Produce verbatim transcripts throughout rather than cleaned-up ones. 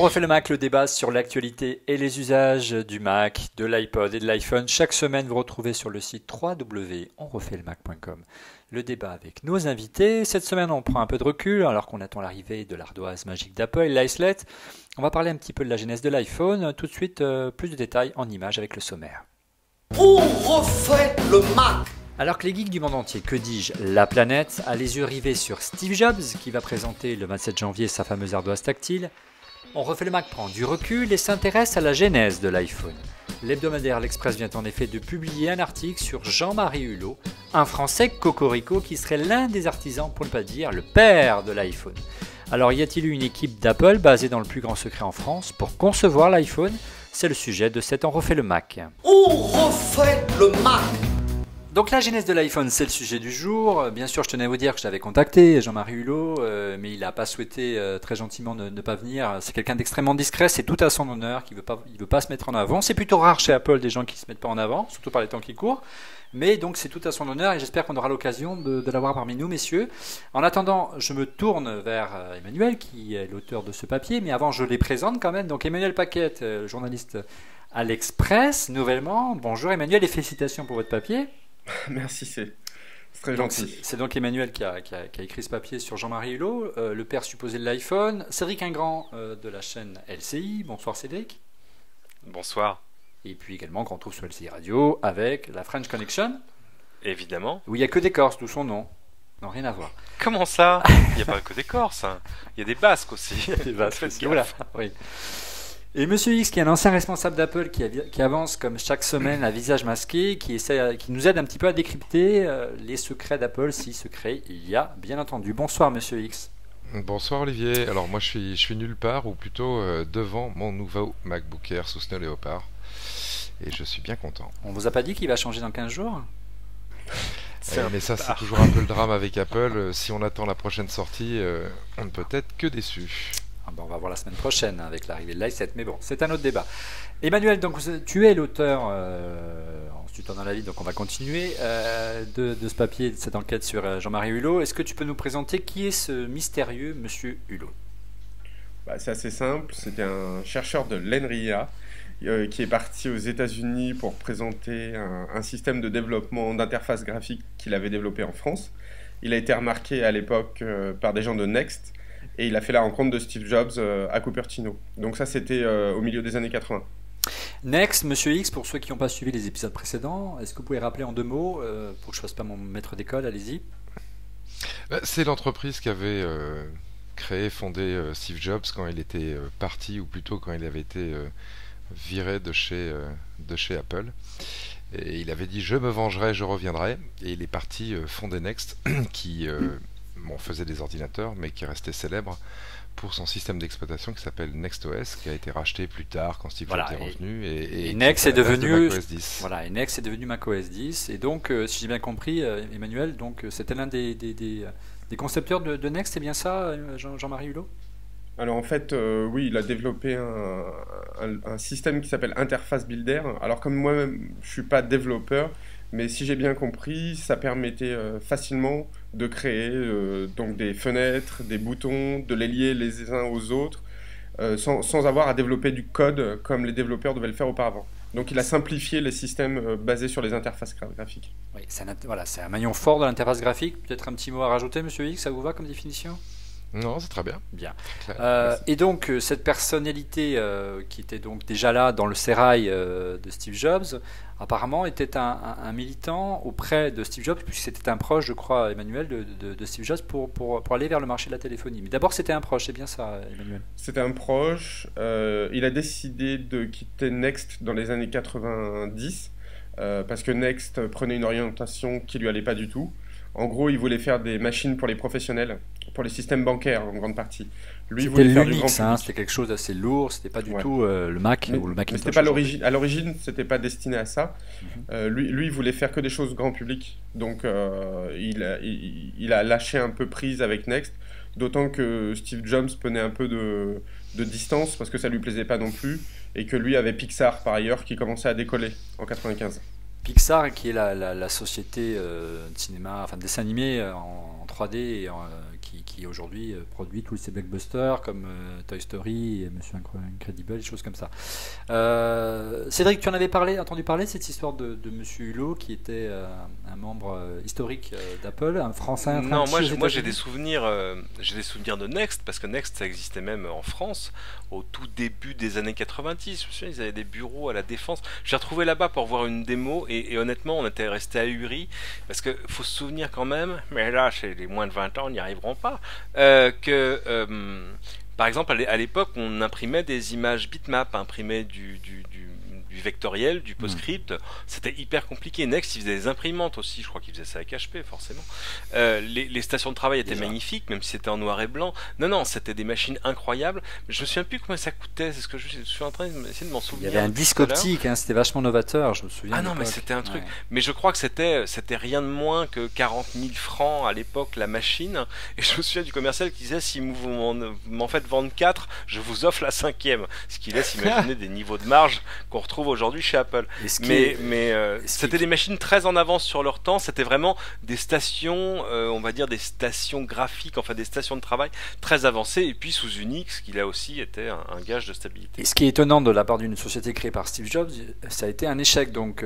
refait le Mac, le débat sur l'actualité et les usages du Mac, de l'iPod et de l'iPhone. Chaque semaine, vous retrouvez sur le site w w w point on refait le mac point com le débat avec nos invités. Cette semaine, on prend un peu de recul alors qu'on attend l'arrivée de l'ardoise magique d'Apple, l'icelet. On va parler un petit peu de la genèse de l'iPhone. Tout de suite, euh, plus de détails en images avec le sommaire. On refait le Mac. Alors que les geeks du monde entier, que dis-je, la planète, a les yeux rivés sur Steve Jobs qui va présenter le vingt-sept janvier sa fameuse ardoise tactile, On refait le Mac prend du recul et s'intéresse à la genèse de l'iPhone. L'hebdomadaire L'Express vient en effet de publier un article sur Jean-Marie Hulot, un Français cocorico qui serait l'un des artisans, pour ne pas dire le père de l'iPhone. Alors y a-t-il eu une équipe d'Apple basée dans le plus grand secret en France pour concevoir l'iPhone? C'est le sujet de cet On refait le Mac. On refait le Mac. Donc la genèse de l'iPhone, c'est le sujet du jour. Bien sûr, je tenais à vous dire que je l'avais contacté, Jean-Marie Hulot, euh, mais il n'a pas souhaité euh, très gentiment ne, ne pas venir. C'est quelqu'un d'extrêmement discret, c'est tout à son honneur, qui ne veut pas, il veut pas se mettre en avant. C'est plutôt rare chez Apple des gens qui ne se mettent pas en avant, surtout par les temps qui courent. Mais donc c'est tout à son honneur et j'espère qu'on aura l'occasion de, de l'avoir parmi nous, messieurs. En attendant, je me tourne vers euh, Emmanuel, qui est l'auteur de ce papier, mais avant je les présente quand même. Donc Emmanuel Paquette, euh, journaliste à l'Express, nouvellement. Bonjour Emmanuel et félicitations pour votre papier. Merci, c'est très gentil. C'est donc Emmanuel qui a, qui, a, qui a écrit ce papier sur Jean-Marie Hulot, euh, le père supposé de l'iPhone. Cédric Ingrand euh, de la chaîne L C I. Bonsoir Cédric. Bonsoir. Et puis également qu'on trouve sur L C I Radio avec la French Connection. Évidemment. Où il n'y a que des Corses, d'où son nom. Non, rien à voir. Comment ça? Il n'y a pas que des Corses. Hein. Il y a des Basques aussi. Il y a des Basques aussi. Voilà. Oui. Et Monsieur X, qui est un ancien responsable d'Apple, qui, qui avance comme chaque semaine à visage masqué, qui, essaie, qui nous aide un petit peu à décrypter euh, les secrets d'Apple, si secrets il y a, bien entendu. Bonsoir Monsieur X. Bonsoir Olivier. Alors moi je suis, je suis nulle part, ou plutôt euh, devant mon nouveau MacBook Air sous Snow Leopard. Et je suis bien content. On vous a pas dit qu'il va changer dans quinze jours? Eh, mais ça c'est toujours un peu le drame avec Apple. Si on attend la prochaine sortie, euh, on ne peut être que déçu. Ah ben on va voir la semaine prochaine avec l'arrivée de l'iSet, mais bon, c'est un autre débat. Emmanuel, donc tu es l'auteur, euh, ensuite on a la vie, donc on va continuer, euh, de, de ce papier, de cette enquête sur euh, Jean-Marie Hulot. Est-ce que tu peux nous présenter qui est ce mystérieux Monsieur Hulot? Bah, c'est assez simple, c'était un chercheur de l'N R I A euh, qui est parti aux États-Unis pour présenter un, un système de développement d'interface graphique qu'il avait développé en France. Il a été remarqué à l'époque euh, par des gens de Next. Et il a fait la rencontre de Steve Jobs euh, à Cupertino. Donc ça, c'était euh, au milieu des années quatre-vingts. Next, Monsieur X, pour ceux qui n'ont pas suivi les épisodes précédents, est-ce que vous pouvez rappeler en deux mots, euh, pour que je ne fasse pas mon maître d'école, allez-y. C'est l'entreprise qui avait euh, créé, fondé euh, Steve Jobs quand il était euh, parti, ou plutôt quand il avait été euh, viré de chez, euh, de chez Apple. Et il avait dit « je me vengerai, je reviendrai ». Et il est parti euh, fonder Next, qui... Euh, Bon, faisait des ordinateurs, mais qui restait célèbre pour son système d'exploitation qui s'appelle NextOS, qui a été racheté plus tard quand Steve voilà, Jobs est revenu. Et, et, et Next est devenu macOS dix. Voilà, et Next est devenu macOS dix. Et donc, euh, si j'ai bien compris, euh, Emmanuel, donc c'était l'un des, des, des, des concepteurs de, de Next, c'est bien ça, Jean, Jean-Marie Hulot? Alors en fait, euh, oui, il a développé un, un, un système qui s'appelle Interface Builder. Alors comme moi-même, je suis pas développeur, mais si j'ai bien compris, ça permettait euh, facilement de créer euh, donc des fenêtres, des boutons, de les lier les uns aux autres, euh, sans, sans avoir à développer du code comme les développeurs devaient le faire auparavant. Donc il a simplifié les systèmes euh, basés sur les interfaces graphiques. Oui, c'est un, voilà, c'est un maillon fort de l'interface graphique. Peut-être un petit mot à rajouter, Monsieur X, ça vous va comme définition? Non, c'est très bien. Bien. Très Euh, et donc, euh, cette personnalité euh, qui était donc déjà là dans le sérail euh, de Steve Jobs, apparemment était un, un, un militant auprès de Steve Jobs, puisque c'était un proche, je crois, Emmanuel, de, de, de Steve Jobs pour, pour, pour aller vers le marché de la téléphonie. Mais d'abord, c'était un proche, c'est bien ça, Emmanuel? C'était un proche. Euh, il a décidé de quitter Next dans les années quatre-vingt-dix, euh, parce que Next prenait une orientation qui lui allait pas du tout. En gros, il voulait faire des machines pour les professionnels, pour les systèmes bancaires en grande partie. Lui, c'était l'Unix, hein, c'était quelque chose d'assez lourd, c'était pas du ouais. tout euh, le Mac mais, ou le Macintosh. C'était pas l'origine. À l'origine, c'était pas destiné à ça. Mm-hmm. euh, lui, lui, il voulait faire que des choses grand public. Donc, euh, il, a, il, il a lâché un peu prise avec Next, d'autant que Steve Jobs prenait un peu de, de distance parce que ça lui plaisait pas non plus, et que lui avait Pixar par ailleurs qui commençait à décoller en quatre-vingt-quinze. Pixar, qui est la, la, la société euh, de cinéma, enfin de dessin animé euh, en, en trois D et, euh, qui, qui aujourd'hui euh, produit tous ces blockbusters comme euh, Toy Story et Monsieur Incredible, des choses comme ça. Euh, Cédric, tu en avais parlé, entendu parler de cette histoire de, de Monsieur Hulot qui était euh, un membre euh, historique euh, d'Apple, un Français. Un Non, moi, aux j'ai- moi j'ai États-Unis. des souvenirs, euh, j'ai des souvenirs de Next parce que Next ça existait même en France au tout début des années quatre-vingt-dix. Je me souviens, ils avaient des bureaux à la Défense. J'ai retrouvé là-bas pour voir une démo et, et honnêtement, on était resté ahuris parce que faut se souvenir quand même, mais là, chez les moins de vingt ans, ils n'y arriveront pas, euh, que euh, par exemple, à l'é- à l'époque, on imprimait des images bitmap, imprimait du, du, du, du vectoriel, du PostScript. C'était hyper compliqué. Next, ils faisaient des imprimantes aussi. Je crois qu'ils faisaient ça avec H P, forcément. Euh, les, les stations de travail étaient Déjà. magnifiques, même si c'était en noir et blanc. Non, non, c'était des machines incroyables. Mais je me souviens plus combien ça coûtait. C'est ce que je, je suis en train d'essayer de m'en Il y souvenir. avait un depuis disque tout à l'heure. optique, hein, c'était vachement novateur, je me souviens. Ah à non, mais l'époque. c'était un truc. Ouais. Mais je crois que c'était c'était rien de moins que quarante mille francs à l'époque la machine. Et je me souviens du commercial qui disait si vous m'en m'en faites vendre quatre, je vous offre la cinquième. Ce qui laisse imaginer des niveaux de marge qu'on retrouve aujourd'hui chez Apple. Et ce qui Mais, est- mais euh, ce qui- c'était des machines très en avance sur leur temps. C'était vraiment des stations, euh, on va dire des stations graphiques, enfin des stations de travail très avancées. Et puis sous Unix, qui là aussi était un, un gage de stabilité. Et ce qui est étonnant de la part d'une société créée par Steve Jobs, ça a été un échec, donc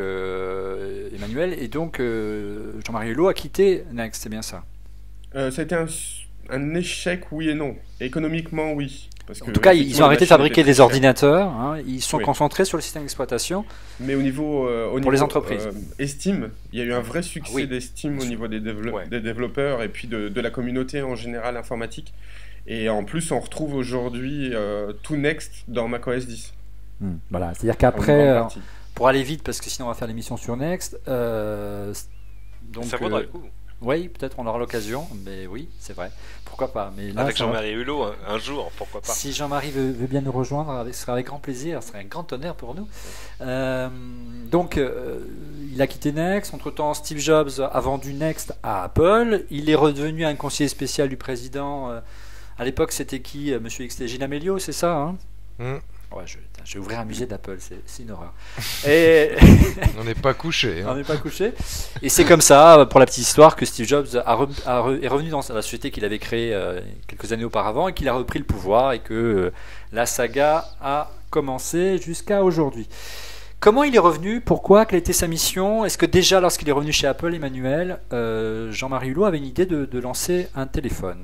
euh, Emmanuel, et donc euh, Jean-Marie Hulot a quitté Next, c'est bien ça. Euh, ça a été un, un échec, oui et non. Économiquement, oui. Parce En que, tout cas, ils effectivement, ont arrêté de les machines fabriquer étaient des très chères. ordinateurs, hein, ils se sont Oui. concentrés sur le système d'exploitation. Mais au niveau, euh, au Pour niveau, les entreprises. euh, Estime, il y a eu un vrai succès Ah oui, d'Estime bien au sûr. niveau des, dévelop- Ouais. des développeurs et puis de, de la communauté en général informatique. Et en plus, on retrouve aujourd'hui euh, tout Next dans macOS dix. Hmm, voilà, c'est-à-dire en une qu'après, grande euh, partie. pour aller vite, parce que sinon on va faire l'émission sur Next, euh, donc, ça vaudrait euh, le coup. oui, peut-être on aura l'occasion, mais oui, c'est vrai, pourquoi pas. Mais là, Avec ça va- Jean-Marie Hulot, un, un jour, pourquoi pas. Si Jean-Marie veut, veut bien nous rejoindre, avec- ce sera avec grand plaisir, ce serait un grand honneur pour nous. Euh, donc, euh, il a quitté Next. Entre-temps, Steve Jobs a vendu Next à Apple. Il est redevenu un conseiller spécial du président. euh, à l'époque, c'était qui, euh, Monsieur X T Gilles Amelio, c'est ça, hein Hmm. Ouais, je, putain, je vais ouvrir un musée d'Apple, c'est c'est une horreur. Et On n'est pas couché. on Hein. n'est pas couché. Et c'est comme ça, pour la petite histoire, que Steve Jobs a re- a re- est revenu dans la société qu'il avait créée euh, quelques années auparavant et qu'il a repris le pouvoir et que euh, la saga a commencé jusqu'à aujourd'hui. Comment il est revenu? Pourquoi? Quelle était sa mission? Est-ce que déjà, lorsqu'il est revenu chez Apple, Emmanuel, euh, Jean-Marie Hulot avait une idée de, de lancer un téléphone?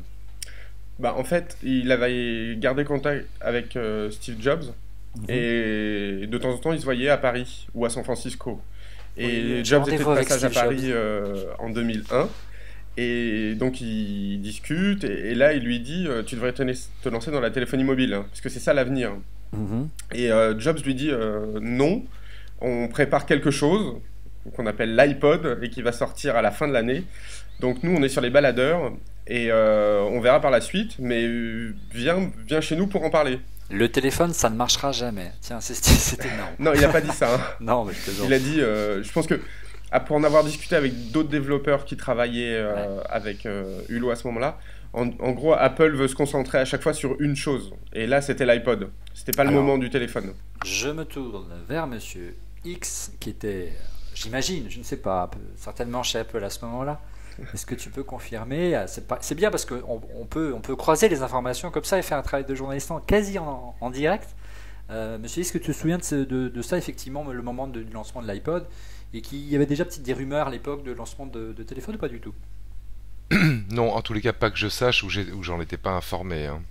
Bah, en fait, il avait gardé contact avec euh, Steve Jobs Mhm. et de temps en temps, ils se voyaient à Paris ou à San Francisco. Et Oui, Jobs était rendez-vous de avec passage à Steve Paris Jobs. euh, en deux mille un. Et donc, ils discutent. Et, et là, il lui dit euh, tu devrais te, te lancer dans la téléphonie mobile, hein, parce que c'est ça l'avenir. Mhm. Et euh, Jobs lui dit euh, non, on prépare quelque chose qu'on appelle l'iPod et qui va sortir à la fin de l'année. Donc nous, on est sur les baladeurs et euh, on verra par la suite, mais euh, viens, viens chez nous pour en parler. Le téléphone, ça ne marchera jamais. Tiens, c'est c'est énorme. Non, il n'a pas dit ça. Hein. Non, mais je plaisante. Il a dit, euh, je pense que ah, pour en avoir discuté avec d'autres développeurs qui travaillaient euh, avec euh, Hulot à ce moment-là, en, en gros, Apple veut se concentrer à chaque fois sur une chose. Et là, c'était l'iPod. C'était pas le Alors, moment du téléphone. Je me tourne vers Monsieur X, qui était, j'imagine, je ne sais pas, certainement chez Apple à ce moment-là. Est-ce que tu peux confirmer? C'est pas- c'est bien parce qu'on on peut, on peut croiser les informations comme ça et faire un travail de journaliste en- quasi en, en direct. Euh, Monsieur X, est-ce que tu te souviens de, ce- de- de ça, effectivement, le moment de- du lancement de l'iPod, et qu'il y avait déjà peut-être des rumeurs à l'époque de lancement de, de téléphone ou pas du tout? Non, en tous les cas, pas que je sache, ou j'ai- ou j'en étais pas informé. Hein.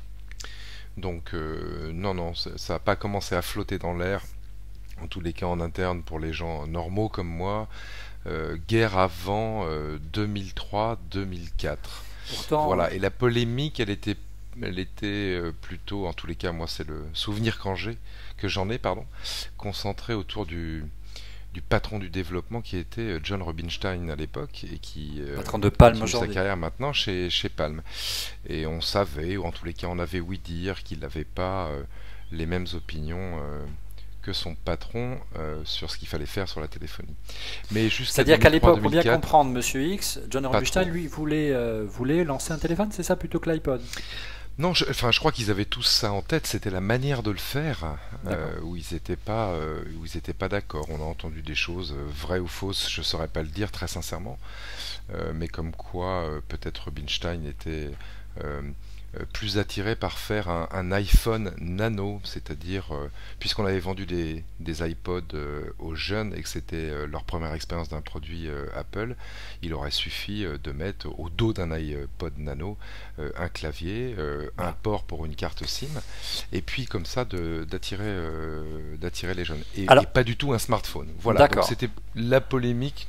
Donc, euh, non, non, ça n'a pas commencé à flotter dans l'air. En tous les cas, en interne, pour les gens normaux comme moi, euh, guerre avant euh, deux mille trois deux mille quatre. Pourtant, Voilà, et la polémique, elle était, elle était euh, plutôt, en tous les cas, moi, c'est le souvenir quand j'ai, que j'en ai, pardon, concentré autour du, du patron du développement qui était euh, John Rubinstein à l'époque et qui euh, patron de Palm continue sa aujourd'hui. carrière maintenant chez, chez Palm. Et on savait, ou en tous les cas, on avait ouï dire qu'il n'avait pas euh, les mêmes opinions euh, que son patron euh, sur ce qu'il fallait faire sur la téléphonie. Mais jusqu'à C'est-à-dire qu'à l'époque, pour bien deux mille trois-deux mille quatre, comprendre, Monsieur X, John Rubinstein, trop. lui, voulait, euh, voulait lancer un téléphone, c'est ça, plutôt que l'iPod? Non, je, enfin, je crois qu'ils avaient tous ça en tête. C'était la manière de le faire D'accord. euh, où ils n'étaient pas, euh, où ils étaient pas d'accord. On a entendu des choses euh, vraies ou fausses, je saurais pas le dire très sincèrement. euh, mais comme quoi euh, peut-être Rubinstein était euh, euh, plus attiré par faire un, un iPhone nano, c'est-à-dire, euh, puisqu'on avait vendu des, des iPods euh, aux jeunes et que c'était euh, leur première expérience d'un produit euh, Apple, il aurait suffi euh, de mettre au dos d'un iPod nano euh, un clavier, euh, un port pour une carte SIM, et puis comme ça de, d'attirer, euh, d'attirer les jeunes. Et, Alors, et pas du tout un smartphone. Voilà, donc d'accord. c'était la polémique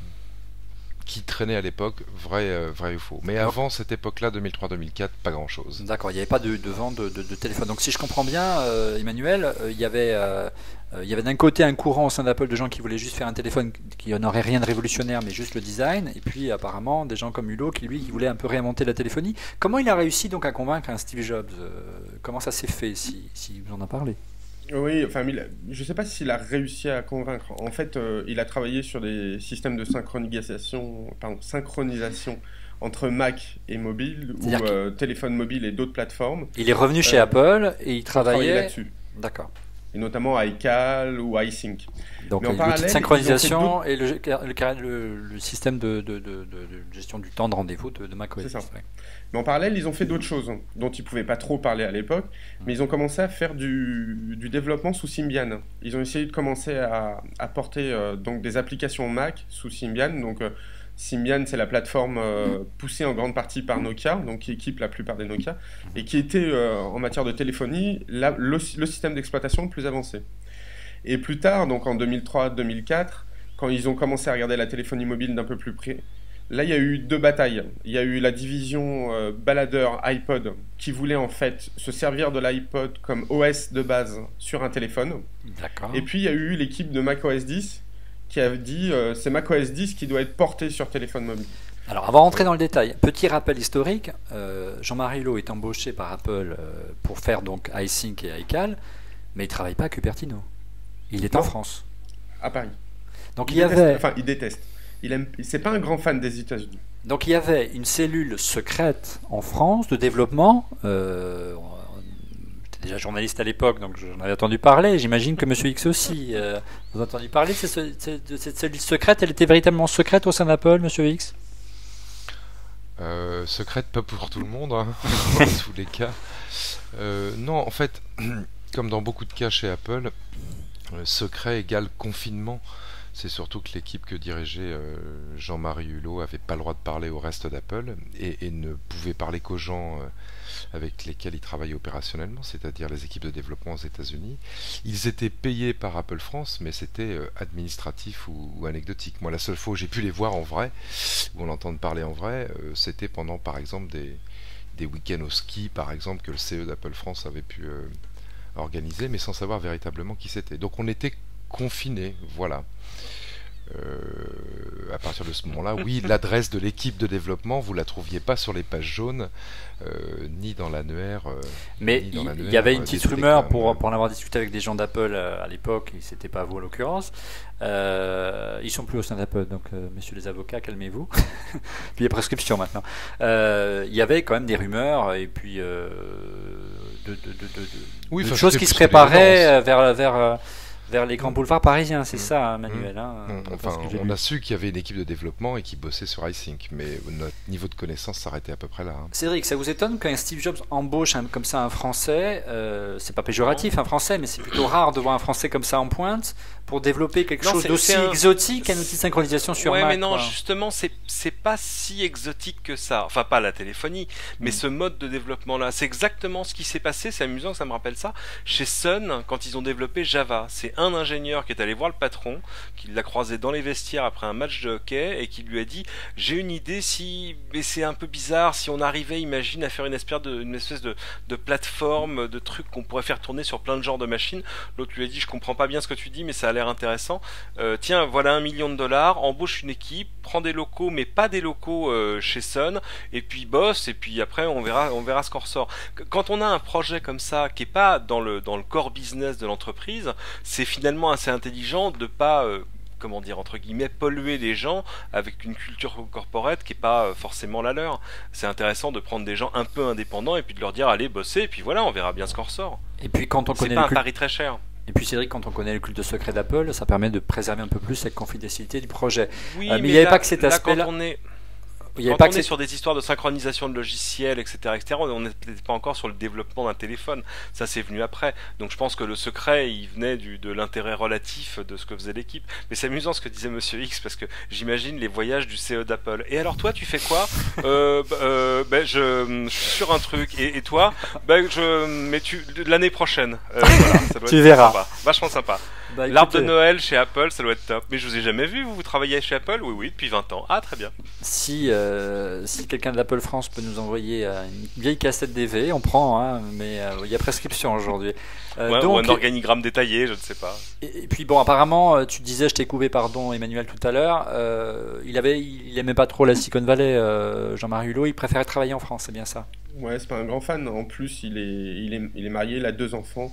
qui traînait à l'époque, vrai, euh, vrai ou faux. Mais avant cette époque-là, deux mille trois deux mille quatre, pas grand-chose. D'accord, il n'y avait pas de, de vente de, de, de téléphone. Donc si je comprends bien, euh, Emmanuel, euh, il y avait, euh, euh, il y avait d'un côté un courant au sein d'Apple de gens qui voulaient juste faire un téléphone qui n'aurait rien de révolutionnaire, mais juste le design, et puis apparemment des gens comme Hulot qui lui qui voulait un peu réinventer la téléphonie. Comment il a réussi donc à convaincre un Steve Jobs euh, Comment ça s'est fait, si, si vous en a parlé? Oui, enfin, il a- je ne sais pas s'il a réussi à convaincre. En fait, euh, il a travaillé sur des systèmes de synchronisation, pardon, synchronisation entre Mac et mobile, ou C'est-à-dire qu'il euh, téléphone mobile et d'autres plateformes. il est revenu chez Euh, Apple et il il travaillait travaillait. là-dessus, D'accord. et notamment iCal ou iSync. Donc Mais en l'outil de parallèle, ils ont fait synchronisation et le, le, le, le système de, de, de, de- de gestion du temps de rendez-vous de, de macOS. C'est ça. Ouais. Mais en parallèle, ils ont fait d'autres choses dont ils ne pouvaient pas trop parler à l'époque, mais ils ont commencé à faire du, du développement sous Symbian. Ils ont essayé de commencer à, à porter euh, donc des applications Mac sous Symbian. Donc euh, Symbian, c'est la plateforme euh, poussée en grande partie par Nokia, donc qui équipe la plupart des Nokia, et qui était euh, en matière de téléphonie la- le, le système d'exploitation le plus avancé. Et plus tard, donc en deux mille trois deux mille quatre, quand ils ont commencé à regarder la téléphonie mobile d'un peu plus près, là il y a eu deux batailles. Il y a eu la division euh, baladeur iPod qui voulait en fait se servir de l'iPod comme O S de base sur un téléphone. D'accord. Et puis il y a eu l'équipe de macOS dix qui a dit euh, c'est macOS dix qui doit être porté sur téléphone mobile. Alors, avant d'entrer dans le détail, petit rappel historique, euh, Jean-Marie Hulot est embauché par Apple euh, pour faire donc iSync et iCal, mais il ne travaille pas à Cupertino. Il est en Non. France. À Paris. Donc il, Il y déteste, avait, enfin il déteste. Il aime, c'est pas un grand fan des États-Unis. donc il y avait une cellule secrète en France de développement. Euh, J'étais déjà journaliste à l'époque, donc j'en avais entendu parler. J'imagine que Monsieur X aussi. Euh, vous avez entendu parler de cette, de cette cellule secrète? Elle était véritablement secrète au sein d'Apple, Monsieur X? Euh, secrète, pas pour tout le monde, hein, dans tous les cas. Euh, non, en fait, comme dans beaucoup de cas chez Apple, euh, secret égale confinement. C'est surtout que l'équipe que dirigeait euh, Jean-Marie Hulot avait pas le droit de parler au reste d'Apple et, et ne pouvait parler qu'aux gens euh, avec lesquels il travaillait opérationnellement, c'est-à-dire les équipes de développement aux États-Unis. Ils étaient payés par Apple France, mais c'était euh, administratif ou, ou anecdotique. Moi, la seule fois où j'ai pu les voir en vrai, où on entend parler en vrai, euh, c'était pendant, par exemple, des, des week-ends au ski, par exemple, que le C E d'Apple France avait pu euh, organiser, mais sans savoir véritablement qui c'était. Donc on était confinés, voilà. Euh, à partir de ce moment-là, oui, l'adresse de l'équipe de développement, vous la trouviez pas sur les pages jaunes, euh, ni dans l'annuaire. Euh, Mais ni il dans y, l'annuaire, il y avait une euh, petite des rumeur, télégrammes. pour, pour en avoir discuté avec des gens d'Apple euh, à l'époque, et c'était pas vous en l'occurrence. Euh, ils sont plus au sein d'Apple, donc euh, messieurs les avocats, calmez-vous. Puis il y a prescription maintenant. Euh, il y avait quand même des rumeurs, et puis euh, de, de, de, de, de- Oui, de enfin, choses c'était qui se plus que des préparaient rumeurs. euh, vers, vers, euh, vers les grands boulevards parisiens, c'est Mm. ça, hein, Manuel. Mm. Hein, Non, d'après enfin, ce que j'ai on lu. a su qu'il y avait une équipe de développement et qui bossait sur iSync, mais notre niveau de connaissance s'arrêtait à peu près là. hein. Cédric, ça vous étonne qu'un Steve Jobs embauche un- comme ça un Français euh, C'est pas péjoratif un Français, mais c'est plutôt rare de voir un Français comme ça en pointe pour développer quelque Non, chose c'est- d'aussi c'est un- exotique qu'un outil de synchronisation sur ouais, Mac. mais non, quoi. justement, c'est c'est pas si exotique que ça. Enfin, pas la téléphonie, mais Mm. ce mode de développement-là. C'est exactement ce qui s'est passé. C'est amusant que ça me rappelle ça. Chez Sun, quand ils ont développé Java, c'est un ingénieur qui est allé voir le patron, qui l'a croisé dans les vestiaires après un match de hockey et qui lui a dit: j'ai une idée, si, mais c'est un peu bizarre, si on arrivait, imagine, à faire une espèce de, une espèce de, de plateforme, de truc qu'on pourrait faire tourner sur plein de genres de machines. L'autre lui a dit: je comprends pas bien ce que tu dis, mais ça a l'air intéressant. Euh, tiens, voilà un million de dollars, embauche une équipe, prends des locaux, mais pas des locaux euh, chez Sun, et puis bosse, et puis après on verra, on verra ce qu'on ressort. Qu- Quand on a un projet comme ça qui est pas dans le dans le core business de l'entreprise, c'est finalement assez intelligent de pas euh, comment dire, entre guillemets, polluer les gens avec une culture corporate qui est pas euh, forcément la leur. C'est intéressant de prendre des gens un peu indépendants et puis de leur dire: allez bosser, et puis voilà, on verra bien ce qu'on ressort. Et puis quand on C'est connaît pas le un culte... pari très cher. Et puis Cédric, quand on connaît le culte secret d'Apple, ça permet de préserver un peu plus la confidentialité du projet. Oui, Euh, mais il mais y avait là- pas que cet là, aspect-là. quand on est... Il y avait Quand pas on que est c'est- sur des histoires de synchronisation de logiciels, et cetera, et cetera, on n'est peut-être pas encore sur le développement d'un téléphone. Ça, c'est venu après. Donc, je pense que le secret, il venait du, de l'intérêt relatif de ce que faisait l'équipe. Mais c'est amusant ce que disait Monsieur X, parce que j'imagine les voyages du C E d'Apple. Et alors, toi, tu fais quoi euh, bah, euh, bah, je, je suis sur un truc. Et, et toi, bah, je, mais tu, l'année prochaine. Euh, voilà, ça doit Tu être verras. sympa. Vachement sympa. Bah, L'arbre de écoutez, Noël chez Apple, ça doit être top. Mais je vous ai jamais vu, vous, vous travaillez chez Apple? Oui, oui, depuis vingt ans. Ah, très bien. Si, euh, si quelqu'un de l'Apple France peut nous envoyer euh, une vieille cassette D V, on prend, hein, mais euh, il y a prescription aujourd'hui. Euh, Ouais, ou donc, un organigramme détaillé, je ne sais pas. et, et puis bon, apparemment, euh, tu disais, je t'ai coupé, pardon, Emmanuel, tout à l'heure, euh, il avait, il aimait pas trop la Silicon Valley, euh, Jean-Marie Hulot, il préférait travailler en France, c'est bien ça? Ouais, c'est pas un grand fan. En plus, il est, il est, il est marié, il a deux enfants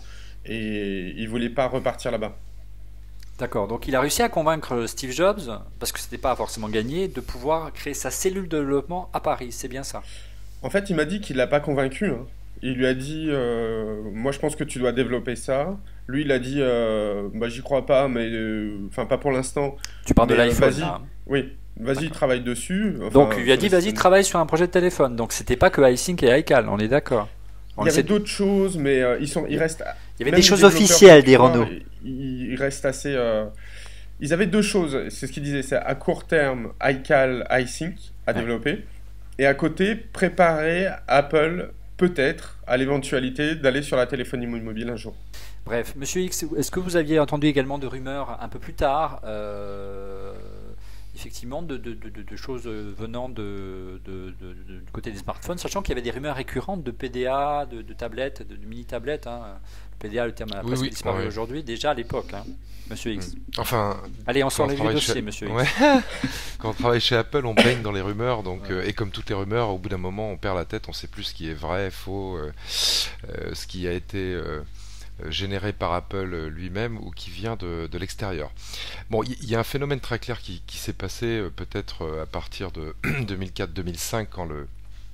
et il voulait pas repartir là-bas. D'accord, donc il a réussi à convaincre Steve Jobs, parce que c'était pas forcément gagné, de pouvoir créer sa cellule de développement à Paris, c'est bien ça? En fait, il m'a dit qu'il l'a pas convaincu, hein. Il lui a dit, euh, moi je pense que tu dois développer ça. Lui, il a dit, euh, bah j'y crois pas, mais euh, enfin pas pour l'instant. Tu parles de Mais, euh, l'iPhone, vas-y. là. Oui, vas-y, travaille dessus. Enfin, Donc il lui a dit, ça- vas-y, travaille sur un projet de téléphone. Donc c'était pas que iSync et iCal, on est d'accord. On Il y essaie avait de- d'autres choses, mais euh, ils sont, ils restent. Il y avait même des choses les développeurs officielles des québécois, Renault. Ils, ils restent assez. euh, Ils avaient deux choses. C'est ce qu'ils disaient. C'est à court terme, iCal, iSync à Ouais. développer, et à côté, préparer Apple peut-être à l'éventualité d'aller sur la téléphonie mobile un jour. Bref, Monsieur X, est-ce que vous aviez entendu également de rumeurs un peu plus tard, euh, effectivement, de, de- de- de- de choses venant de, de- de- de- du côté des smartphones, sachant qu'il y avait des rumeurs récurrentes de P D A, de, de tablettes, de, de mini-tablettes. Hein. P D A, le terme a Oui, presque oui, disparu ouais. aujourd'hui, déjà à l'époque, hein, Monsieur X. Enfin, Allez, on sort quand les on vieux travaille dossiers, chez- Monsieur X. Ouais. Quand on travaille chez Apple, on baigne dans les rumeurs, donc Ouais. euh, et comme toutes les rumeurs, au bout d'un moment, on perd la tête, on sait plus ce qui est vrai, faux, euh, euh, ce qui a été euh, euh, généré par Apple euh, lui-même ou qui vient de, de l'extérieur. Bon, il y, y a un phénomène très clair qui, qui s'est passé euh, peut-être euh, à partir de deux mille quatre deux mille cinq quand le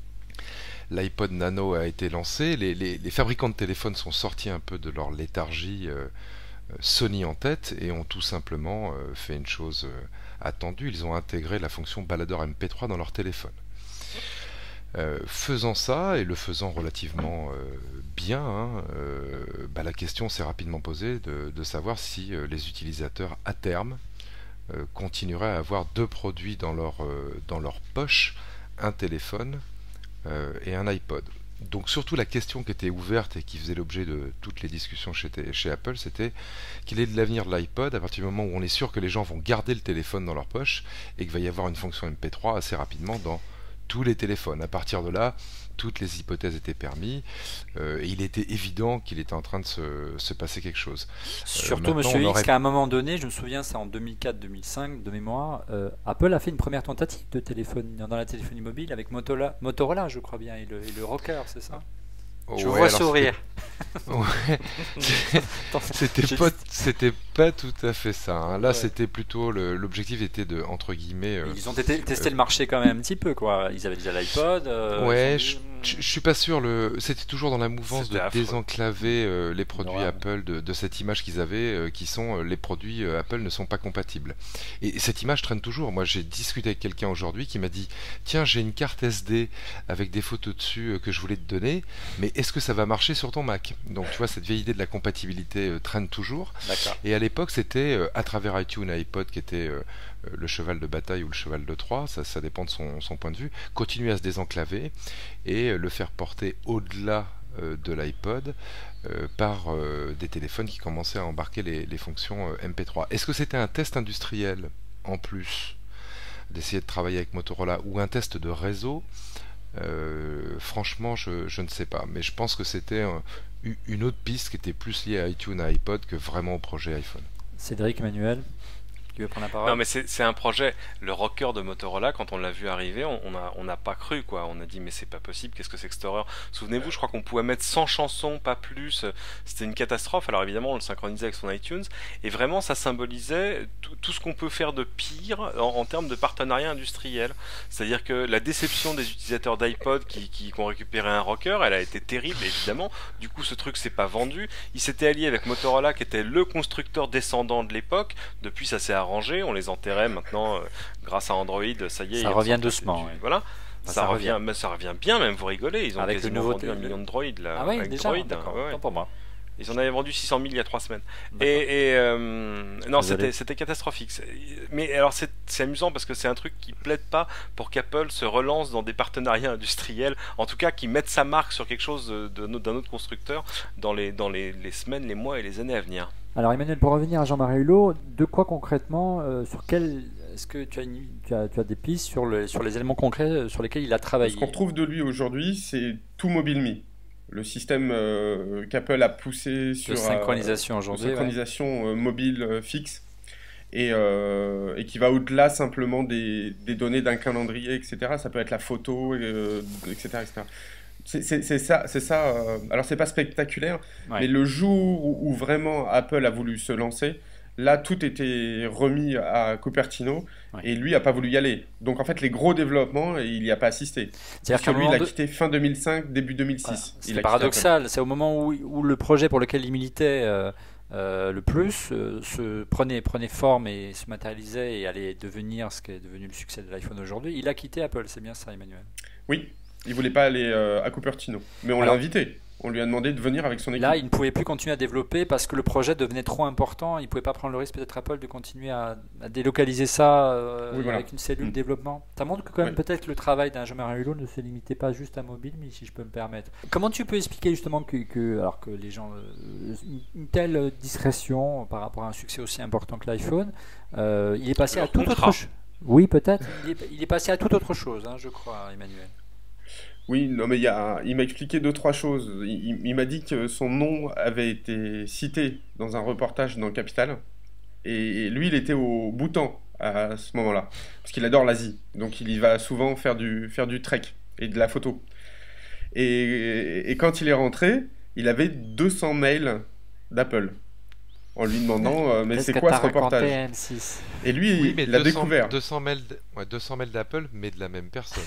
l'iPod Nano a été lancé. Les, les- les fabricants de téléphones sont sortis un peu de leur léthargie euh, euh, Sony en tête et ont tout simplement euh, fait une chose euh, attendue. Ils ont intégré la fonction baladeur M P trois dans leur téléphone. Euh, faisant ça et le faisant relativement euh, bien, hein, euh, bah, la question s'est rapidement posée de, de savoir si euh, les utilisateurs à terme euh, continueraient à avoir deux produits dans leur, euh, dans leur poche, un téléphone euh, et un iPod. Donc surtout la question qui était ouverte et qui faisait l'objet de toutes les discussions chez, chez Apple, c'était quel est l'avenir de l'iPod à partir du moment où on est sûr que les gens vont garder le téléphone dans leur poche et qu'il va y avoir une fonction M P trois assez rapidement dans tous les téléphones. À partir de là, toutes les hypothèses étaient permises euh, et il était évident qu'il était en train de se, se passer quelque chose. Surtout, maintenant, Monsieur on X, aurait- qu'à un moment donné, je me souviens, c'est en deux mille quatre deux mille cinq de mémoire, euh, Apple a fait une première tentative de téléphone dans la téléphonie mobile avec Motorola, Motorola je crois bien, et le, et le Rocker, c'est ça? Je vous Ouais, vois alors sourire. c'était- Ouais. Attends, C'était j'ai- pas, c'était pas tout à fait ça, hein. Là, Ouais. c'était plutôt le- l'objectif était de entre guillemets. euh, Ils ont été- testé le marché quand même un petit peu, quoi. Ils avaient déjà l'iPod. euh, Ouais, ils je, ont dit, je- je suis pas sûr. Le, c'était toujours dans la mouvance de C'était affreux. désenclaver euh, les produits Ouais. Apple de, de cette image qu'ils avaient, euh, qui sont euh, les produits euh, Apple ne sont pas compatibles. Et, cette image traîne toujours. Moi, j'ai discuté avec quelqu'un aujourd'hui qui m'a dit tiens, j'ai une carte S D avec des photos dessus euh, que je voulais te donner, mais est-ce que ça va marcher sur ton Mac? Donc, tu vois, cette vieille idée de la compatibilité euh, traîne toujours. D'accord. Et à l'époque, c'était euh, à travers iTunes et iPod qui était euh, euh, le cheval de bataille ou le cheval de Troie, ça, ça dépend de son, son point de vue, continuer à se désenclaver et euh, le faire porter au-delà euh, de l'iPod euh, par euh, des téléphones qui commençaient à embarquer les, les fonctions euh, M P trois. Est-ce que c'était un test industriel en plus d'essayer de travailler avec Motorola ou un test de réseau? Euh, franchement, je, je ne sais pas, mais je pense que c'était euh, u- une autre piste qui était plus liée à iTunes et à iPod que vraiment au projet iPhone. Cédric, Emmanuel, tu veux prendre la parole? Non, mais c'est c'est un projet. Le rocker de Motorola, quand on l'a vu arriver, on on a- on n'a pas cru, quoi. On a dit, mais c'est pas possible, qu'est-ce que c'est que cette horreur? Souvenez-vous, je crois qu'on pouvait mettre cent chansons, pas plus. C'était une catastrophe. Alors évidemment, on le synchronisait avec son iTunes. Et vraiment, ça symbolisait tout, tout ce qu'on peut faire de pire en, en termes de partenariat industriel. C'est-à-dire que la déception des utilisateurs d'iPod qui, qui, qui ont récupéré un rocker, elle a été terrible, évidemment. Du coup, ce truc s'est pas vendu. Il s'était allié avec Motorola, qui était le constructeur descendant de l'époque. Depuis, ça s'est arrangé. arrangé, on les enterrait maintenant euh, grâce à Android, ça y est. Ça ils revient ressortent doucement, du- ouais. Voilà. Bah, ça, ça revient, revient. mais ça revient bien, même vous rigolez, ils ont Avec le quasiment nouveau vendu té- un million de droïdes là. Ah oui, avec déjà, Droid, d'accord. ouais, ouais. Autant pour moi. Ils en avaient vendu six cent mille il y a trois semaines. D'accord. Et, et, euh, non, Désolé. c'était c'était catastrophique. C'est- Mais alors c'est c'est amusant parce que c'est un truc qui plaide pas pour qu'Apple se relance dans des partenariats industriels, en tout cas qui mette sa marque sur quelque chose de- de- d'un autre constructeur dans les dans les, les semaines, les mois et les années à venir. Alors Emmanuel, pour revenir à Jean-Marie Hulot, de quoi concrètement, euh, sur quel, est-ce que tu as, une- tu as, tu as des pistes sur, le, sur les éléments concrets euh, sur lesquels il a travaillé? Ce qu'on retrouve de lui aujourd'hui, c'est tout MobileMe. Le système euh, qu'Apple a poussé sur De synchronisation euh, aujourd'hui. de ouais. synchronisation euh, mobile euh, fixe et, euh, et qui va au-delà simplement des, des données d'un calendrier, et cetera. Ça peut être la photo, euh, et cetera, et cetera. C'est c'est- c'est ça, c'est ça. euh, alors c'est pas spectaculaire, Ouais. mais le jour où, où vraiment Apple a voulu se lancer, là tout était remis à Cupertino Ouais. et lui a pas voulu y aller. Donc en fait les gros développements, il n'y a pas assisté. C'est-à-dire Parce qu'à que un lui, il moment a de- quitté fin deux mille cinq, début deux mille six. Voilà. Il a C'est quitté paradoxal, c'est au moment où, où le projet pour lequel il militait euh, euh, le plus euh, se prenait, prenait forme et se matérialisait et allait devenir ce qui est devenu le succès de l'iPhone aujourd'hui. Il a quitté Apple, c'est bien ça, Emmanuel. Apple. Oui, il voulait pas aller euh, à Cupertino. Mais on l'a Alors- invité. On lui a demandé de venir avec son équipe. Là, il ne pouvait plus continuer à développer parce que le projet devenait trop important. Il ne pouvait pas prendre le risque, peut-être Apple, de continuer à, à délocaliser ça euh, Oui, voilà. avec une cellule Mm. développement. Ça montre que quand même Ouais. peut-être que le travail d'un Jean-Marie Hulot ne se limitait pas juste à mobile, mais si je peux me permettre. Comment tu peux expliquer justement que, que- alors que les gens, euh, une, une telle discrétion par rapport à un succès aussi important que l'iPhone, euh, il est passé Leur à toute contrat. autre chose. Oui, peut-être. Il est, il est passé à toute autre chose, hein, je crois, Emmanuel. Oui, non, mais il, y a, il m'a expliqué deux, trois choses. Il, il- il m'a dit que son nom avait été cité dans un reportage dans Capital. Et lui, il était au Bhoutan à ce moment-là. Parce qu'il adore l'Asie. Donc il y va souvent faire du, faire du trek et de la photo. Et, et quand il est rentré, il avait deux cents mails d'Apple. En lui demandant, euh, mais Qu'est-ce c'est que quoi t'as ce reportage? raconté, M six? Et lui, Oui, mais il l'a deux cents découvert. deux cents mails, d- ouais, deux cents mails d'Apple, mais de la même personne.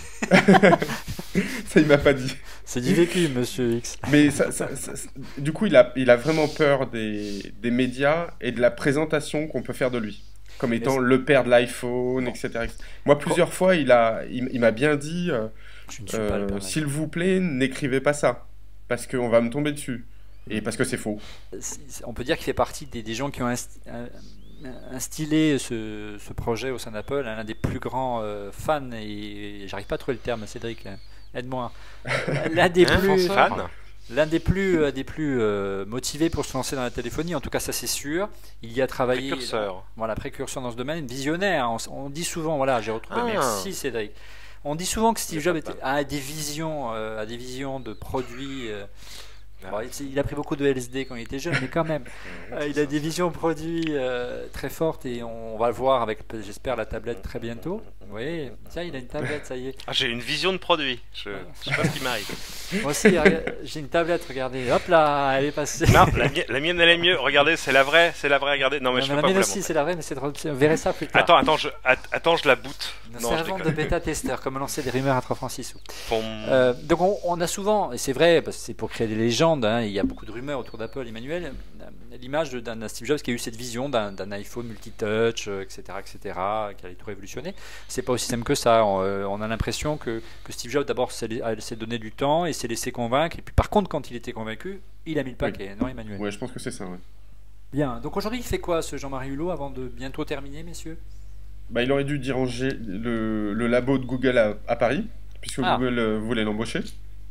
Ça, il m'a pas dit. C'est du vécu, monsieur X. Mais ça, ça- ça- ça- du coup, il a, il a vraiment peur des, des médias et de la présentation qu'on peut faire de lui, comme étant c'est- le père de l'iPhone, et cetera, et cetera. Moi, plusieurs fois, il a, il, il m'a bien dit, euh, Je ne suis pas le euh, père s'il vous plaît, n'écrivez pas ça, parce qu'on va me tomber dessus. Et parce que c'est faux. C'est- on peut dire qu'il fait partie des, des gens qui ont inst- un- instillé ce, ce projet au sein d'Apple, l'un des plus grands euh, fans, et j'arrive pas à trouver le terme, Cédric, hein, aide-moi. L'un des Hein, plus, fan l'un des plus, euh, des plus euh, motivés pour se lancer dans la téléphonie, en tout cas ça c'est sûr. Il y a travaillé, Précurseur. voilà, précurseur dans ce domaine, visionnaire. On, on dit souvent, voilà, j'ai retrouvé, Ah. merci Cédric. On dit souvent que Steve C'est Jobs sympa. était- a des visions, euh, a des visions de produits. euh, Ah. bon, il, il a pris beaucoup de L S D quand il était jeune, mais quand même, euh, il a des visions produits euh, très fortes et on va le voir avec, j'espère, la tablette très bientôt. Vous voyez, tiens, il a une tablette, ça y est. Ah, j'ai une vision de produit. Je, je sais pas ce qui m'arrive. Moi aussi, regarde, j'ai une tablette, regardez. Hop là, elle est passée. Non, la, mi- la mienne elle est mieux. Regardez, c'est la vraie, c'est la vraie. Regardez. Non mais Non, je mais peux la pas vous mienne la aussi, montrer. c'est la vraie, mais c'est drôle. On verrait ça plus tard. Attends, attends, je, at- attends, je la boot. Nous Non, je servons de déconne. bêta-testeur, comme lancer des rumeurs à trois francs six sous. Pom. Euh, donc on, on a souvent, et c'est vrai, parce que c'est pour créer des légendes, hein, il y a beaucoup de rumeurs autour d'Apple, Emmanuel, euh, l'image de- d'un Steve Jobs qui a eu cette vision d'un d'un iPhone multitouch, euh, et cetera, et cetera, qui allait tout révolutionner. C'est pas aussi simple que ça. On, euh, on a l'impression que, que Steve Jobs d'abord s'est s'est donné du temps et s'est laissé convaincre. Et puis par contre, quand il était convaincu, il a mis le paquet, non Emmanuel? Ouais, je pense que c'est ça. Ouais. Bien. Donc aujourd'hui, il fait quoi ce Jean-Marie Hulot avant de bientôt terminer, messieurs? Bah, il aurait dû diriger le, le labo de Google à, à Paris, puisque Ah. Google euh, voulait l'embaucher.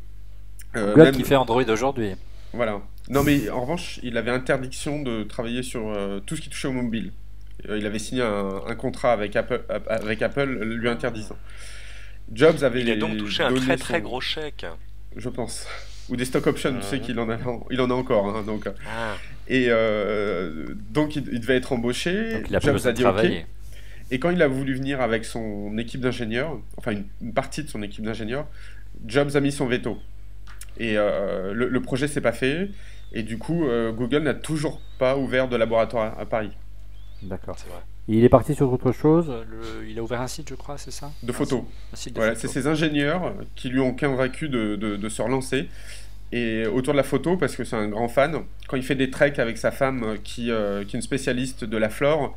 Euh, Google même- qui fait Android aujourd'hui. Voilà. Non, mais en revanche, il avait interdiction de travailler sur euh, tout ce qui touchait au mobile. Euh, il avait signé un, un contrat avec Apple, avec Apple lui interdisant. Jobs avait Il a donc touché un donné très très son- gros chèque. Je pense. Ou des stock options, tu sais Mhm. qu'il en a, il en a encore. Hein, donc, Ah. et euh, donc, il, il devait être embauché. Donc il a pas Jobs besoin a de dit OK. travailler. Et quand il a voulu venir avec son équipe d'ingénieurs, enfin une, une partie de son équipe d'ingénieurs, Jobs a mis son veto. Et euh, le, le projet s'est pas fait. Et du coup, euh, Google n'a toujours pas ouvert de laboratoire à, à Paris, D'accord. C'est vrai. Et il est parti sur autre chose. Le- il a ouvert un site, je crois, c'est ça? de photos. Un site de Voilà, photos. c'est ces ingénieurs qui lui ont convaincu de, de, de se relancer. Et autour de la photo, parce que c'est un grand fan, quand il fait des treks avec sa femme qui, euh, qui est une spécialiste de la flore,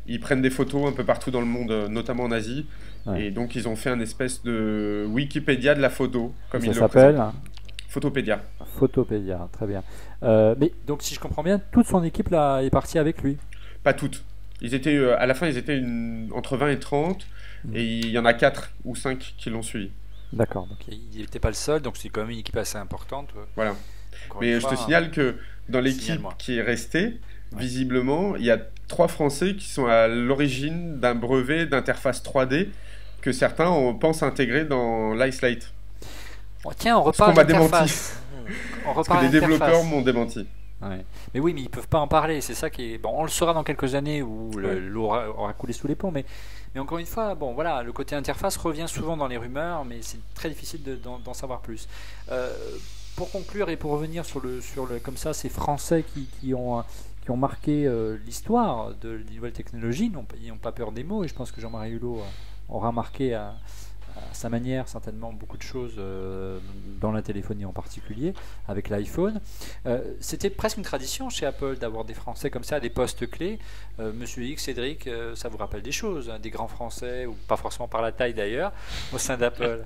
Ils prennent des photos un peu partout dans le monde, euh, notamment en Asie. Ouais. Et donc, ils ont fait un espèce de Wikipédia de la photo, comme Ça ils le s'appelle présentent. Photopédia. Photopédia, très bien. Euh, mais donc, si je comprends bien, toute son équipe là est partie avec lui. Pas toutes. Ils étaient, euh, à la fin, ils étaient une- entre vingt et trente. Mm. Et il y en a quatre ou cinq qui l'ont suivi. D'accord. Donc, Il n'était pas le seul, donc c'est quand même une équipe assez importante. Voilà. Encore Mais une je fois, te signale que dans l'équipe Signale-moi. qui est restée, Ouais. visiblement, il y a trois Français qui sont à l'origine d'un brevet d'interface trois D que certains on pense intégrer dans l'Icelite. Oh, tiens, on Ce reparle qu'on m'a d'interface. On Parce que reparle des développeurs d'interface. m'ont démenti. Ouais. Mais oui, mais ils peuvent pas en parler. C'est ça qui est. Bon, on le saura dans quelques années où le- Ouais. l'eau aura, aura coulé sous les ponts. Mais, mais encore une fois, bon, voilà, le côté interface revient souvent dans les rumeurs, mais c'est très difficile de- d'en d'en savoir plus. Euh, pour conclure et pour revenir sur le, sur le, comme ça, ces Français qui, qui ont, qui ont marqué euh, l'histoire de des nouvelles technologies, n'ont pas- ils n'ont pas peur des mots. Et je pense que Jean-Marie Hulot euh, aura marqué à, à sa manière certainement beaucoup de choses euh, dans la téléphonie en particulier, avec l'iPhone. Euh, C'était presque une tradition chez Apple d'avoir des Français comme ça, à des postes clés. Euh, Monsieur X, Cédric, euh, ça vous rappelle des choses, hein, des grands Français, ou pas forcément par la taille d'ailleurs, au sein d'Apple.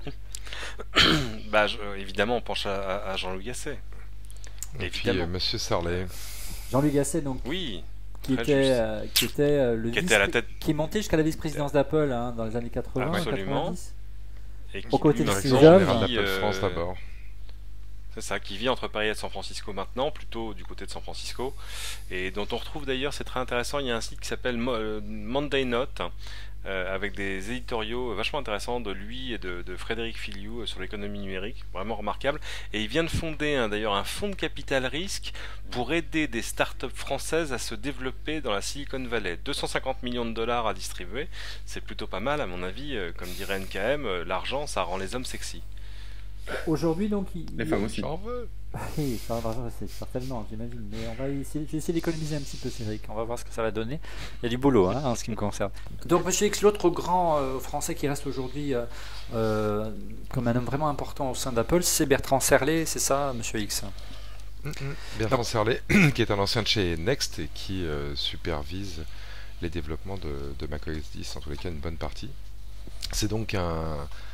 Bah, je- euh, évidemment, on penche à, à- à Jean-Louis Gasset. Et puis Évidemment. euh, Monsieur Sarlet. Jean-Luc Gasset, donc, Oui, qui très était, juste. euh, qui était euh, le Qui était vice- à la tête- qui est monté jusqu'à la vice-présidence d'Apple hein, dans les années quatre-vingts, Absolument. quatre-vingt-dix. et Au côté lui, de Direction Steve Jobs. générale qui, d'Apple euh, France d'abord. C'est ça, qui vit entre Paris et San Francisco maintenant, plutôt du côté de San Francisco, et dont on retrouve d'ailleurs, c'est très intéressant, il y a un site qui s'appelle Mo- euh, Monday Note, euh, avec des éditoriaux vachement intéressants de lui et de, de Frédéric Filiou euh, sur l'économie numérique, vraiment remarquable. Et il vient de fonder hein, d'ailleurs un fonds de capital risque pour aider des startups françaises à se développer dans la Silicon Valley. deux cent cinquante millions de dollars à distribuer, c'est plutôt pas mal à mon avis, euh, comme dirait N K M, euh, l'argent ça rend les hommes sexy. Aujourd'hui, donc, il, Les il- femmes aussi. J'en veux. Oui, ça va, c'est certainement, j'imagine. Mais on va essayer, je vais essayer d'économiser un petit peu, Cédric. On va voir ce que ça va donner. Il y a du boulot, hein, en ce qui me concerne. Donc, Monsieur X, l'autre grand euh, Français qui reste aujourd'hui euh, euh, comme un homme vraiment important au sein d'Apple, c'est Bertrand Serlet, c'est ça, Monsieur X? Mm, mm. Bertrand Serlet, qui est un ancien de chez Next et qui euh, supervise les développements de, de macOS dix, en tous les cas une bonne partie. C'est donc un,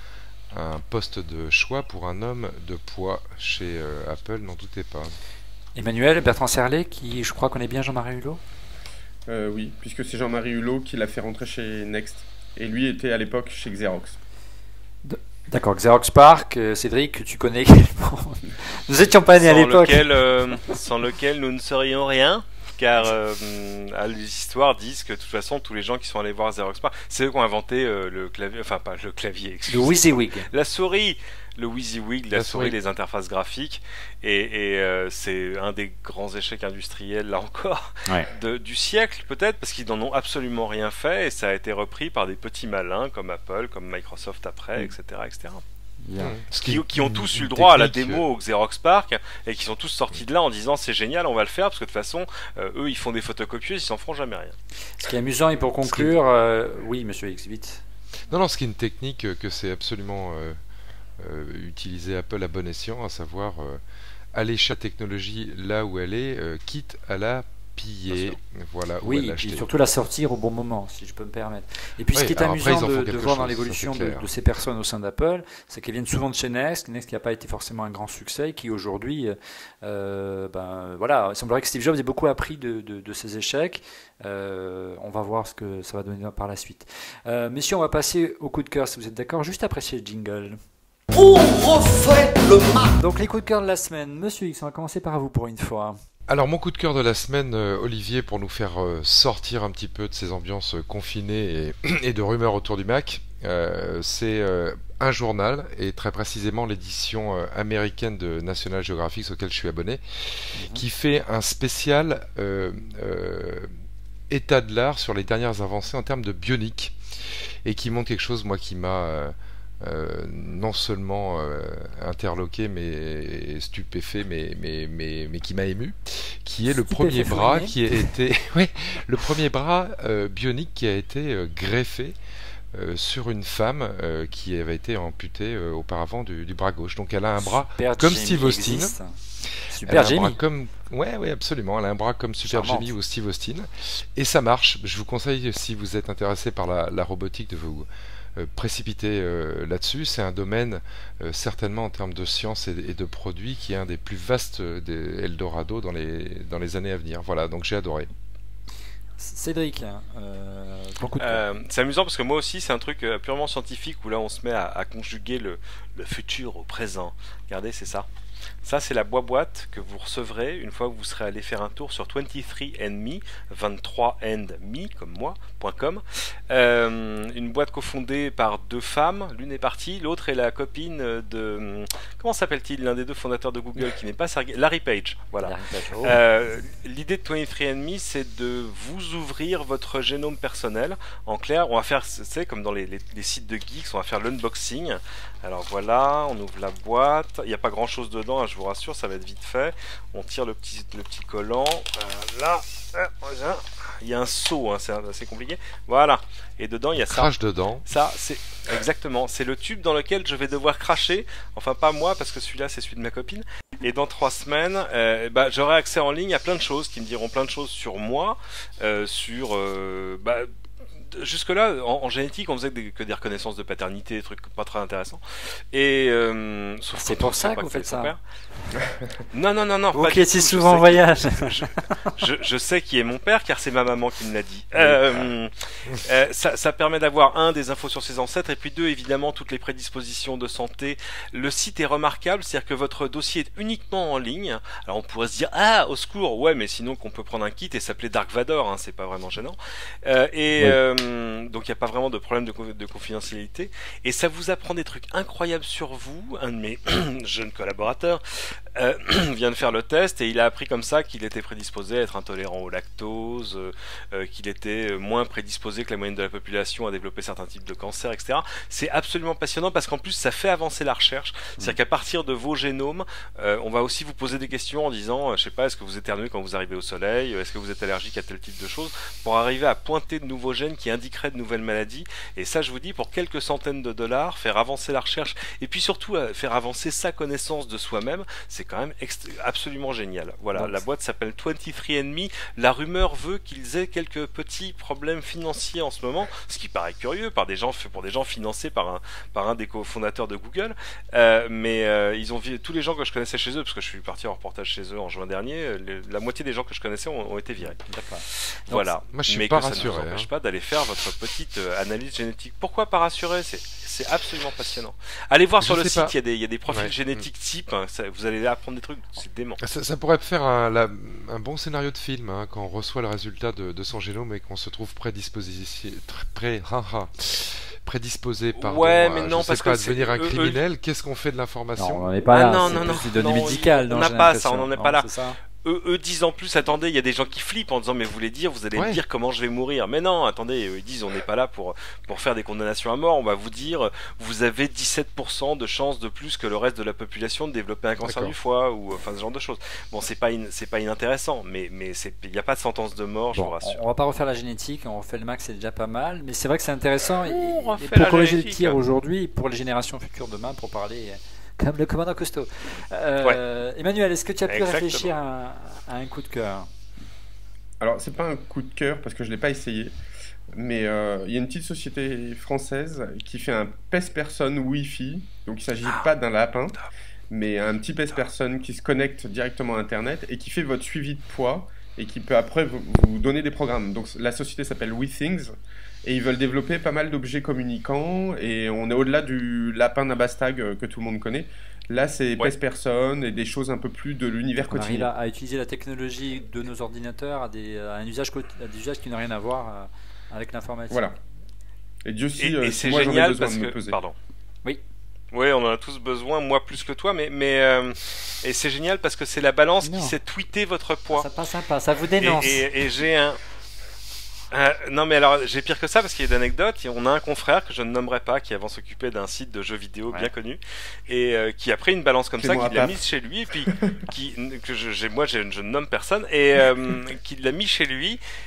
un poste de choix pour un homme de poids chez euh, Apple, n'en doutez pas. Emmanuel, Bertrand Serlet, qui je crois connaît bien Jean-Marie Hulot. Euh, oui, puisque c'est Jean-Marie Hulot qui l'a fait rentrer chez Next. Et lui était à l'époque chez Xerox. D'accord, Xerox Park, euh, Cédric, tu connais également. Nous étions pas nés à Sans l'époque. lequel, euh, sans lequel nous ne serions rien, car euh, ah, les histoires disent que de toute façon tous les gens qui sont allés voir Xerox Park, c'est eux qui ont inventé euh, le clavier, enfin pas le clavier, Le excusez-moi. WYSIWYG. La souris, le WYSIWYG, la, La souris, souris. les interfaces graphiques, et, et, euh, c'est un des grands échecs industriels, là encore, Ouais. de- du siècle peut-être, parce qu'ils n'en ont absolument rien fait, et ça a été repris par des petits malins comme Apple, comme Microsoft après, et cetera, et cetera. Bien. Ce Qui, est qui ont une- tous eu une le droit à la technique, démo au Xerox Park, et qui sont tous sortis de là en disant c'est génial, on va le faire, parce que de toute façon, euh, eux ils font des photocopieuses, ils s'en feront jamais rien. Ce qui est amusant, et pour conclure, euh, oui, Monsieur X, vite. Non, non, ce qui est une technique euh, que c'est absolument euh, euh, utiliser Apple à bon escient, à savoir euh, aller chercher la technologie là où elle est, euh, quitte à la piller, voilà, ou à Oui, et puis l'acheter. surtout la sortir au bon moment, si je peux me permettre. Et puis ce Oui, qui est alors après, amusant ils en font de, de quelque voir dans chose, l'évolution ça, c'est de, clair. de ces personnes au sein d'Apple, c'est qu'elles viennent souvent de chez Next, Next qui n'a pas été forcément un grand succès, qui aujourd'hui, euh, ben voilà, il semblerait que Steve Jobs ait beaucoup appris de, de, de ses échecs. Euh, on va voir ce que ça va donner par la suite. Euh, messieurs, on va passer au coup de cœur, si vous êtes d'accord, juste après ce jingle. On refait le Mac. Donc les coups de cœur de la semaine, Monsieur X, on va commencer par vous pour une fois. Alors mon coup de cœur de la semaine, euh, Olivier, pour nous faire euh, sortir un petit peu de ces ambiances euh, confinées et, et de rumeurs autour du Mac, euh, c'est euh, un journal, et très précisément l'édition euh, américaine de National Geographic, auquel je suis abonné, qui fait un spécial euh, euh, état de l'art sur les dernières avancées en termes de bionique, et qui montre quelque chose, moi, qui m'a... euh, Euh, non seulement euh, interloqué mais stupéfait mais, mais, mais, mais qui m'a ému, qui est le premier Stupéfait bras fournier. qui a été ouais, le premier bras euh, bionique qui a été euh, greffé euh, sur une femme euh, qui avait été amputée euh, auparavant du, du bras gauche. Donc elle a un bras Super comme Jamie Steve Austin. existe. Elle Super a un bras Jamie. comme... Ouais, ouais, absolument. Elle a un bras comme Super Charmante. Jamie ou Steve Austin. Et ça marche. Je vous conseille, si vous êtes intéressé par la, la robotique, de vous euh, précipiter euh, là-dessus. C'est un domaine, euh, certainement en termes de science et, et de produits, qui est un des plus vastes des Eldorado dans les, dans les années à venir. Voilà, donc j'ai adoré. Cédric, euh, beaucoup de Euh, c'est amusant parce que moi aussi c'est un truc euh, purement scientifique où là on se met à, à conjuguer le, le futur au présent. Regardez, c'est ça. Ça, c'est la boîte que vous recevrez une fois que vous serez allé faire un tour sur vingt-trois and me, vingt-trois and me, comme moi, .com. Euh, une boîte cofondée par deux femmes, l'une est partie, l'autre est la copine de... Comment s'appelle-t-il, l'un des deux fondateurs de Google qui n'est pas Sergey... Larry Page, voilà. Larry Page. Oh. Euh, L'idée de vingt-trois and me, c'est de vous ouvrir votre génome personnel. En clair, on va faire, c'est comme dans les, les, les sites de geeks, on va faire l'unboxing. Alors voilà, on ouvre la boîte. Il n'y a pas grand chose dedans, hein, je vous rassure, ça va être vite fait. On tire le petit, le petit collant. Voilà. Il y a un seau, hein, c'est assez compliqué. Voilà. Et dedans, il y a ça. Crache dedans. Ça, c'est exactement. C'est le tube dans lequel je vais devoir cracher. Enfin, pas moi, parce que celui-là, c'est celui de ma copine. Et dans trois semaines, euh, bah, j'aurai accès en ligne à plein de choses qui me diront plein de choses sur moi, euh, sur. Euh, bah, jusque-là, en, en génétique, on faisait que des, que des reconnaissances de paternité, des trucs pas très intéressants. Et euh, sauf C'est que pour on ça sait que pas vous c'est faites son ça. père. Non, non, non, non. Vous pas qui du étiez tout, je souvent en sais voyage. je, je, je sais qui est mon père car c'est ma maman qui me l'a dit. Euh, euh, ça, ça permet d'avoir un des infos sur ses ancêtres et puis deux évidemment toutes les prédispositions de santé. Le site est remarquable, c'est-à-dire que votre dossier est uniquement en ligne. Alors on pourrait se dire ah au secours ouais mais sinon qu'on peut prendre un kit et s'appeler Dark Vador, hein, c'est pas vraiment gênant. Euh, et Ouais. euh, donc il n'y a pas vraiment de problème de, de confidentialité et ça vous apprend des trucs incroyables sur vous. Un de mes jeunes collaborateurs euh, vient de faire le test et il a appris comme ça qu'il était prédisposé à être intolérant au lactose, euh, euh, qu'il était moins prédisposé que la moyenne de la population à développer certains types de cancers, et cetera. C'est absolument passionnant parce qu'en plus ça fait avancer la recherche. C'est-à-dire qu'à partir de vos génomes, euh, on va aussi vous poser des questions en disant, euh, je sais pas, est-ce que vous éternuez quand vous arrivez au soleil, est-ce que vous êtes allergique à tel type de choses, pour arriver à pointer de nouveaux gènes qui indiqueraient de nouvelles maladies. Et ça, je vous dis, pour quelques centaines de dollars, faire avancer la recherche et puis surtout euh, faire avancer sa connaissance de soi-même, c'est quand même absolument génial. Voilà, Donc, la boîte s'appelle vingt-trois and me. La rumeur veut qu'ils aient quelques petits problèmes financiers en ce moment, ce qui paraît curieux par des gens, pour des gens financés par un, par un des cofondateurs de Google. Euh, mais euh, ils ont vu tous les gens que je connaissais chez eux, parce que je suis parti en reportage chez eux en juin dernier. Les, la moitié des gens que je connaissais ont, ont été virés. D'accord. Voilà. moi, je suis mais pas que ça rassuré, ne vous empêche hein. pas d'aller faire votre petite euh, analyse génétique. Pourquoi pas rassuré? C'est c'est absolument passionnant. Allez voir Je sur le sais site, pas. il y a des, il y a des profils Ouais. génétiques types. Hein, ça, vous allez apprendre des trucs, c'est dément. Ça, ça pourrait faire un, la- un bon scénario de film, hein, quand on reçoit le résultat de, de son génome et qu'on se trouve prédisposé, pré, ha, ha, prédisposé pardon, Ouais, à, mais je non, sais parce pas, que à devenir c'est- un eux- eux- criminel. Qu'est-ce qu'on fait de Non, l'information? on n'en est pas Ah là. non, c'est non, plus non, des données non, médicales. on non, n'a j'ai pas ça, l'impression. on n'en est Non, pas là. c'est ça. Eux, eux disent en plus, attendez, il y a des gens qui flippent en disant, mais vous voulez dire, vous allez Ouais. me dire comment je vais mourir. Mais non, attendez, eux, ils disent, on n'est pas là pour, pour faire des condamnations à mort. On va vous dire, vous avez dix-sept pour cent de chances de plus que le reste de la population de développer un cancer D'accord. du foie, ou enfin ce genre de choses. Bon, c'est pas, in- c'est pas inintéressant, mais mais c'est- il n'y a pas de sentence de mort, je Bon, vous rassure. on va pas refaire la génétique, on refait le max, c'est déjà pas mal, mais c'est vrai que c'est intéressant. et- on et refait pour la corriger le génétique. tir aujourd'hui, pour les générations futures demain, pour parler euh, comme le commandant Cousteau. Euh, Emmanuel, est-ce que tu as pu Exactement. réfléchir à, à un coup de cœur? Alors, c'est pas un coup de cœur parce que je l'ai pas essayé, mais euh, il y a une petite société française qui fait un pèse-personne Wi-Fi. Donc, il s'agit pas d'un lapin, mais un petit pèse-personne qui se connecte directement à Internet et qui fait votre suivi de poids et qui peut après vous, vous donner des programmes. Donc, la société s'appelle WeThings et ils veulent développer pas mal d'objets communicants et on est au-delà du lapin Nabastag euh, que tout le monde connaît. Là, c'est Ouais. pèse-personne et des choses un peu plus de l'univers On arrive quotidien. à, à utiliser la technologie de nos ordinateurs à, des, à un usage, quoti- à des usages qui n'ont rien à voir euh, avec l'informatique. Voilà. Et Dieu Et, sait, et euh, c'est moi j'en ai génial besoin parce de que, me peser. pardon. Oui. Oui, on en a tous besoin, moi plus que toi, mais mais euh, et c'est génial parce que c'est la balance Non. qui sait tweeter votre poids. Ça pas sympa, ça vous Et, dénonce. et- et j'ai un. Euh, non mais alors j'ai pire que ça parce qu'il y a des anecdotes. On a un confrère que je ne nommerai pas qui avant s'occupait d'un site de jeux vidéo Ouais. bien connu et euh, qui a pris une balance comme ça, Fais-moi qu'il l'a paf. mise chez lui et puis qui que je, j'ai- moi je, je ne nomme personne et euh, qui l'a mis chez lui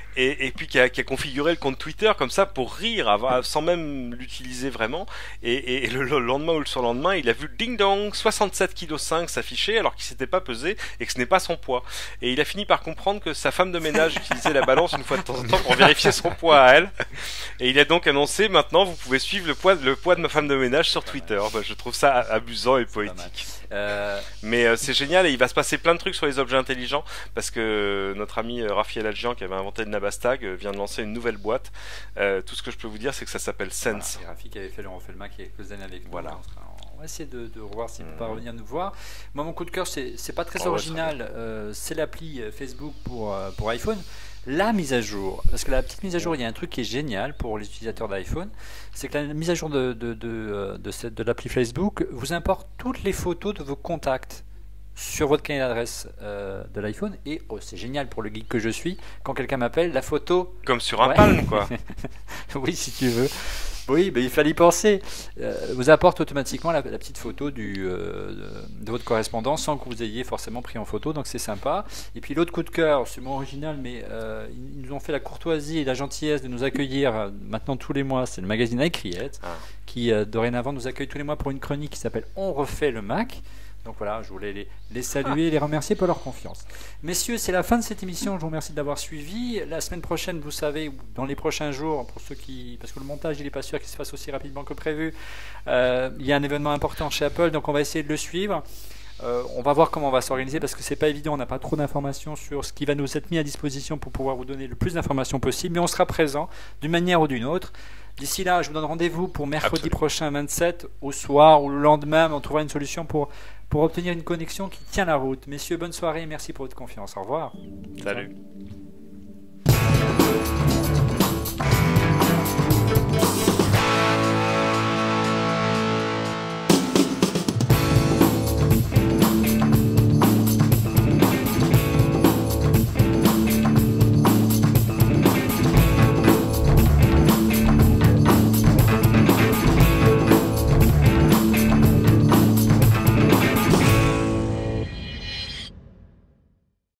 et, et puis qui a, qui a configuré le compte Twitter comme ça pour rire, avant, sans même l'utiliser vraiment. Et, et, et le, le lendemain ou le surlendemain, il a vu ding dong soixante-sept virgule cinq kilos s'afficher alors qu'il s'était pas pesé et que ce n'est pas son poids. Et il a fini par comprendre que sa femme de ménage utilisait la balance une fois de temps en temps pour vérifier son poids à elle. Et il a donc annoncé maintenant vous pouvez suivre le poids, le poids de ma femme de ménage sur Twitter. Bah, je trouve ça amusant et poétique. Euh... Mais euh, c'est génial et il va se passer plein de trucs sur les objets intelligents parce que notre ami euh, Raphaël Adjian qui avait inventé le Nabastag euh, vient de lancer une nouvelle boîte. Euh, tout ce que je peux vous dire c'est que ça s'appelle Sense. Voilà, et Rafi qui avait fait le refait le Mac il y a quelques années avec nous. Voilà. On, sera, on va essayer de, de revoir s'il ne peut Mmh. pas revenir nous voir. Moi mon coup de cœur c'est, c'est pas très Oh, ouais, original, très euh, c'est l'appli Facebook pour, euh, pour iPhone. La mise à jour, parce que la petite mise à jour, il y a un truc qui est génial pour les utilisateurs d'iPhone, c'est que la mise à jour de, de, de, de, cette, de l'appli Facebook vous importe toutes les photos de vos contacts sur votre carnet d'adresse euh, de l'iPhone. Et oh, c'est génial pour le geek que je suis, quand quelqu'un m'appelle, la photo... Comme sur un Ouais. Palm quoi. Oui, si tu veux. Oui, mais il fallait y penser. Euh, vous apporte automatiquement la, la petite photo du, euh, de, de votre correspondant sans que vous ayez forcément pris en photo, donc c'est sympa. Et puis l'autre coup de cœur, c'est moins original, mais euh, ils nous ont fait la courtoisie et la gentillesse de nous accueillir euh, maintenant tous les mois. C'est le magazine iCreate Ah. qui euh, dorénavant nous accueille tous les mois pour une chronique qui s'appelle On refait le Mac. Donc voilà, je voulais les, les saluer et les remercier pour leur confiance. Messieurs, c'est la fin de cette émission. Je vous remercie de l'avoir suivi. La semaine prochaine, vous savez, ou dans les prochains jours, pour ceux qui, parce que le montage, il n'est pas sûr qu'il se fasse aussi rapidement que prévu. Euh, il y a un événement important chez Apple, donc on va essayer de le suivre. Euh, on va voir comment on va s'organiser parce que c'est pas évident. On n'a pas trop d'informations sur ce qui va nous être mis à disposition pour pouvoir vous donner le plus d'informations possible, mais on sera présent d'une manière ou d'une autre. D'ici là, je vous donne rendez-vous pour mercredi Absolument. prochain vingt-sept au soir ou le lendemain. On trouvera une solution pour, pour obtenir une connexion qui tient la route. Messieurs, bonne soirée et merci pour votre confiance. Au revoir. Salut.